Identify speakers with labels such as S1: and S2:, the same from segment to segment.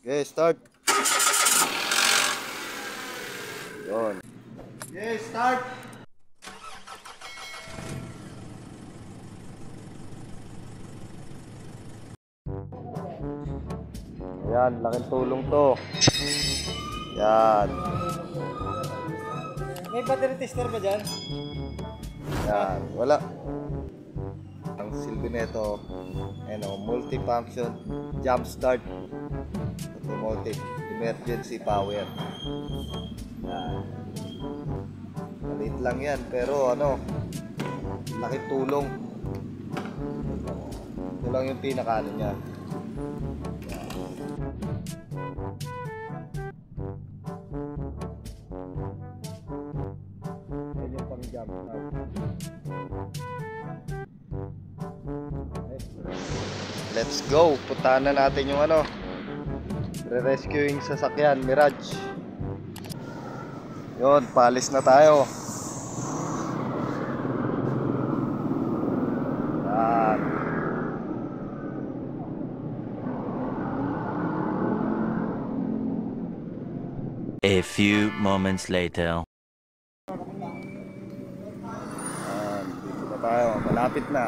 S1: Okay, start. Yun. Okay, start. Ayan, laking tulong to. Yan.
S2: May battery tester ba dyan?
S1: Yan, wala. Ang silbi nito, multi-function jump start automotive emergency power. Yan. Maliit lang yan, pero laking tulong. Ito lang yung pinaka niya. Yan yung pang jump start. Let's go! Puntahan na natin yung re-rescuing sasakyan, Mirage. Yun, palis na tayo. Yan.
S3: A few moments later.
S1: Yan, dito na tayo, malapit na.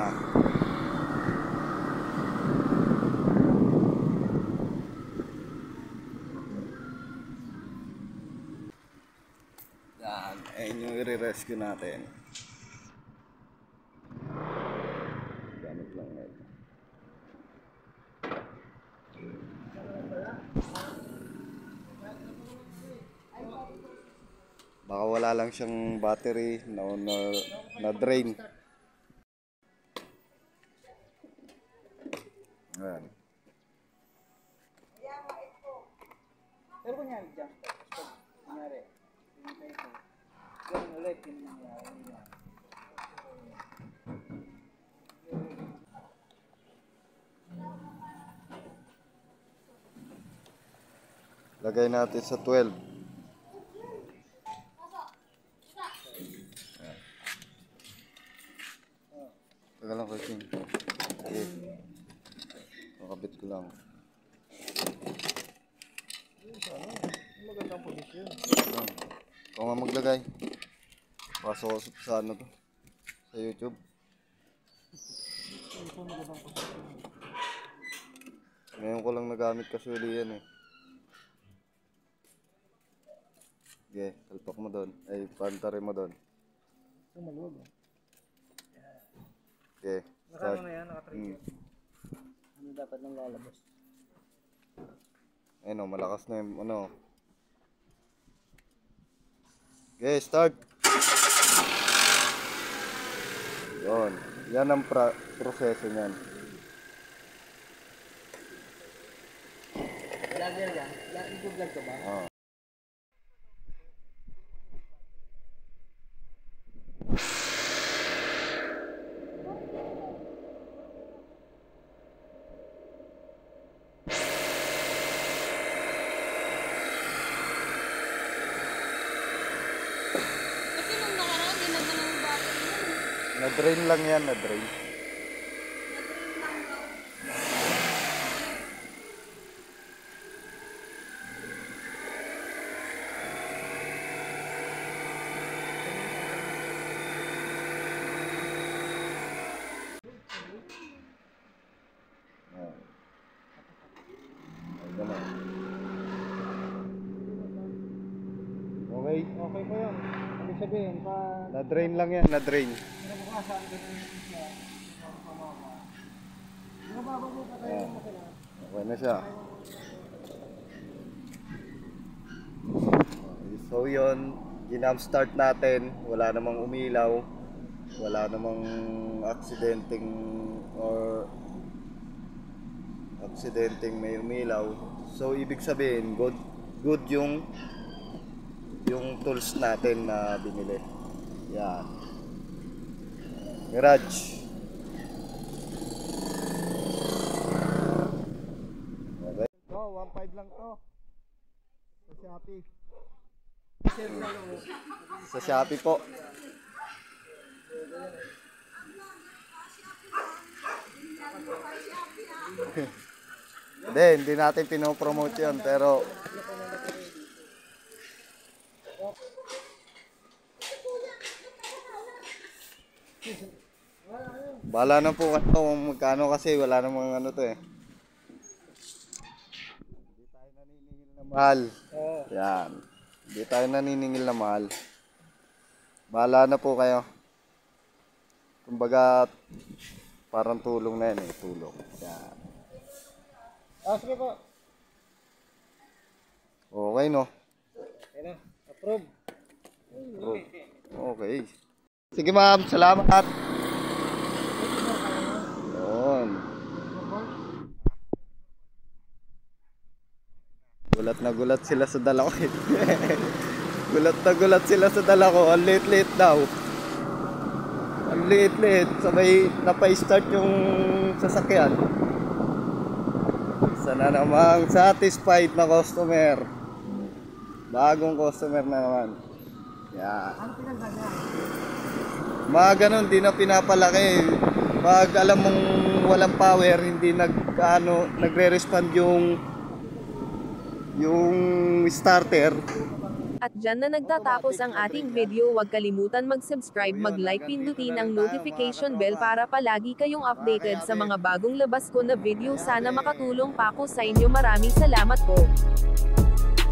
S1: Yan, ayun yung i-rescue natin. Gamit lang ito. Baka wala lang siyang battery na drain. Ayan.
S2: Pero kunyari dyan. Kunyari. Ganun ulit yung nangyari.
S1: Lagay natin sa 12. Tagal lang kasi. Okay. Makabit ko lang.
S2: Magandang posisyon.
S1: Ikaw nga maglagay. Pasok ko sa to. Sa YouTube. Ngayon ko lang nagamit kasi uli yan eh. Okay, talpak mo doon. Ay, pantari mo doon.
S2: Ito maluwag.
S1: Okay,
S2: Nakano na yan, nakatrigger. Ano dapat nang lalabas?
S1: Ayun o, malakas na yung Okay, start. Yun. Yan ang proseso niyan.
S2: Vlogger yan? Nag-vlog ka ba?
S1: Oo. Na-drain lang yan, na-drain. Okay.
S2: Okay po yun. Ibig sabihin,
S1: Na-drain lang yan, na-drain.
S2: pinabukasan ko na yung siya. Nababa mo pa tayo mo sila.
S1: Okay na siya. So yun, ginam start natin. Wala namang umilaw. Wala namang aksidenteng may umilaw. So ibig sabihin, good yung tools natin na binili. Yan. Mirage. Okay. So, 1.5 lang to. Sa Shopee. Sa Shopee po. Hindi natin pinopromote yun, pero bala na po kayo kung magkano kasi wala namang ano to eh. Hindi tayo naniningil na mahal. Yan. Hindi tayo naniningil na mahal. Bahala na po kayo. Kumbaga, parang tulong na yan eh. Tulong. Yan.
S2: Sige po.
S1: Okay no?
S2: Okay na. Approve.
S1: Okay. Sige ma'am, salamat. Yun. Gulat na gulat sila sa dala ko eh. Gulat na gulat sila sa dala ko. Ang liit-liit daw. Ang liit-liit. Sabay napay-start yung sasakyan. Sana namang satisfied na customer. Bagong customer na naman. Yan. Mga ganun, di na pinapalaki. Pag alam mong walang power, hindi nagre-respond yung starter.
S4: At dyan na nagtatapos ang ating video. Huwag kalimutan mag-subscribe, mag-like, pindutin ang notification bell para palagi kayong updated sa mga bagong labas ko na video. Sana makatulong pa ako sa inyo. Maraming salamat po.